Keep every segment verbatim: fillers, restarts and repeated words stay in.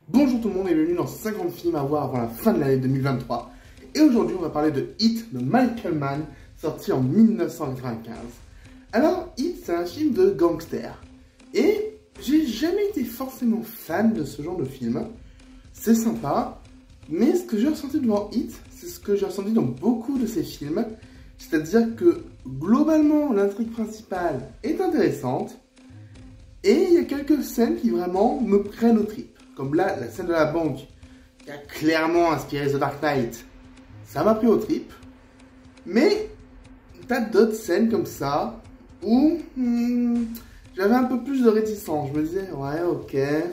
Bonjour tout le monde et bienvenue dans cinquante films à voir avant la fin de l'année deux mille vingt-trois. Et aujourd'hui on va parler de Heat de Michael Mann, sorti en mille neuf cent quatre-vingt-quinze. Alors Heat c'est un film de gangster. Et j'ai jamais été forcément fan de ce genre de film. C'est sympa, mais ce que j'ai ressenti devant Heat, c'est ce que j'ai ressenti dans beaucoup de ces films. C'est-à-dire que globalement l'intrigue principale est intéressante. Et il y a quelques scènes qui vraiment me prennent aux tripes. Comme là, la scène de la banque, qui a clairement inspiré The Dark Knight. Ça m'a pris aux tripes. Mais, t'as d'autres scènes comme ça, où hmm, j'avais un peu plus de réticence. Je me disais, ouais, ok.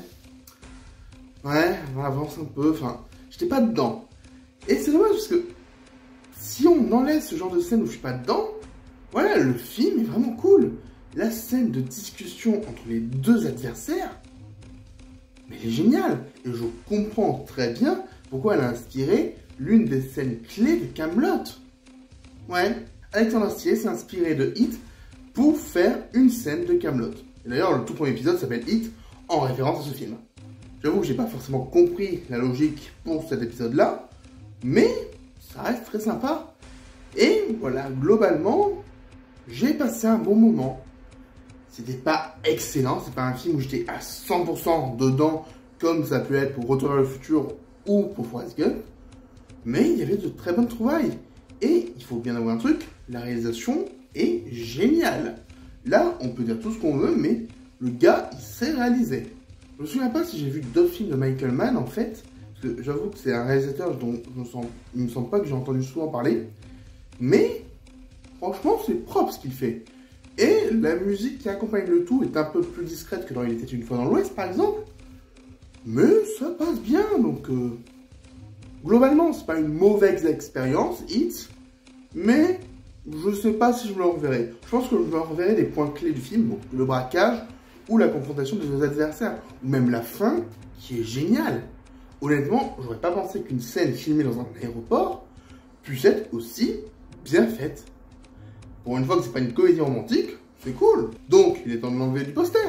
Ouais, on avance un peu. Enfin, j'étais pas dedans. Et c'est dommage parce que, si on enlève ce genre de scène où je suis pas dedans, voilà, le film est vraiment cool. La scène de discussion entre les deux adversaires, mais elle est géniale. Et je comprends très bien pourquoi elle a inspiré l'une des scènes clés de Kaamelott. Ouais, Alexandre Astier s'est inspiré de Heat pour faire une scène de Kaamelott. Et d'ailleurs, le tout premier épisode s'appelle Heat en référence à ce film. J'avoue que j'ai pas forcément compris la logique pour cet épisode-là, mais ça reste très sympa. Et voilà, globalement, j'ai passé un bon moment. C'était pas excellent, c'est pas un film où j'étais à cent pour cent dedans, comme ça peut être pour Retour vers le futur ou pour Forrest Gump. Mais il y avait de très bonnes trouvailles. Et il faut bien avouer un truc, la réalisation est géniale. Là, on peut dire tout ce qu'on veut, mais le gars, il sait réaliser. Je me souviens pas si j'ai vu d'autres films de Michael Mann, en fait, parce que j'avoue que c'est un réalisateur dont je me sens, il me semble pas que j'ai entendu souvent parler. Mais, franchement, c'est propre ce qu'il fait. Et la musique qui accompagne le tout est un peu plus discrète que dans Il était une fois dans l'Ouest, par exemple. Mais ça passe bien, donc... Euh, globalement, c'est pas une mauvaise expérience, Heat. Mais je sais pas si je me le reverrai. Je pense que je me reverrai des points clés du film, donc le braquage ou la confrontation des deux adversaires. Ou même la fin, qui est géniale. Honnêtement, j'aurais pas pensé qu'une scène filmée dans un aéroport puisse être aussi bien faite. Pour une fois que c'est pas une comédie romantique, c'est cool. Donc, il est temps de l'enlever du poster.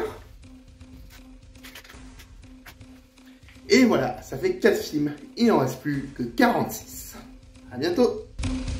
Et voilà, ça fait quatre films. Il n'en reste plus que quarante-six. À bientôt.